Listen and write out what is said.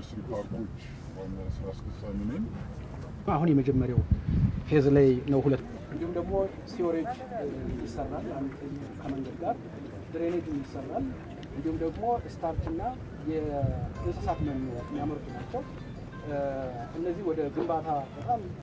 ኢንዱስትሪ ፓርኮች ዋና ስራ አስፈጻሚ ነኝ። አሁን የመጀመሪያው ፌዝ ላይ ነው ሁለት እንዲሁም ደግሞ ሲወሬጅ ይሰራል ከመንገድ ጋር ድሬኔጅ ይሰራል እንዲሁም ደግሞ ስታርችና የእንስሳት መኖ የሚያመርቱ ናቸው። እነዚህ ወደ ግንባታ በጣም